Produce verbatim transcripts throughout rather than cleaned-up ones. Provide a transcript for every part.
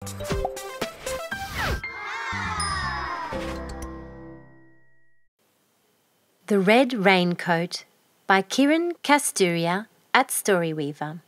The Red Raincoat by Kiran, Kasturia at Storyweaver.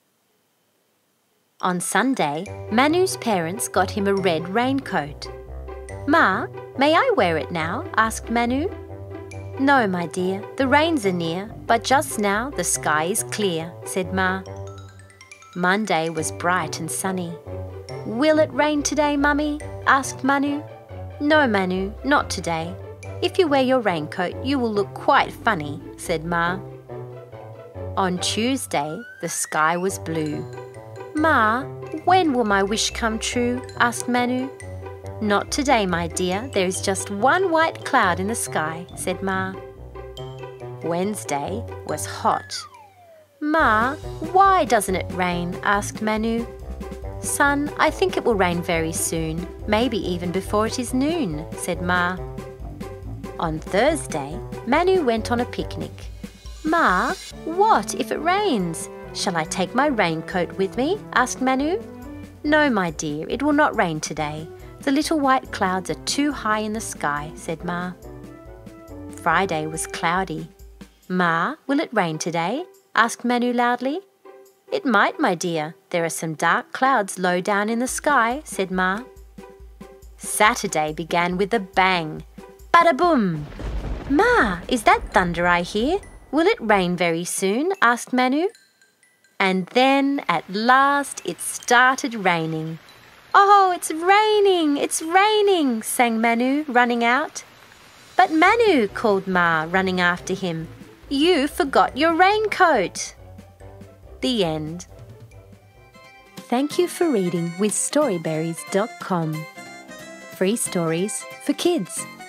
On Sunday, Manu's parents got him a red raincoat. "Ma, may I wear it now?" asked Manu. "No, my dear, the rains are near, but just now the sky is clear," said Ma. Monday was bright and sunny. "Will it rain today, Mummy?" asked Manu. "No, Manu, not today. If you wear your raincoat, you will look quite funny," said Ma. On Tuesday, the sky was blue. "Ma, when will my wish come true?" asked Manu. "Not today, my dear. There is just one white cloud in the sky," said Ma. Wednesday was hot. "Ma, why doesn't it rain?" asked Manu. "Son, I think it will rain very soon, maybe even before it is noon," said Ma. On Thursday, Manu went on a picnic. "Ma, what if it rains? Shall I take my raincoat with me?" asked Manu. "No, my dear, it will not rain today. The little white clouds are too high in the sky," said Ma. Friday was cloudy. "Ma, will it rain today?" asked Manu loudly. "It might, my dear. There are some dark clouds low down in the sky," said Ma. Saturday began with a bang. Bada-boom! "Ma, is that thunder I hear? Will it rain very soon?" asked Manu. And then, at last, it started raining. "Oh, it's raining! It's raining!" sang Manu, running out. "But Manu," called Ma, running after him, "you forgot your raincoat." The end. Thank you for reading with Storyberries dot com. Free stories for kids.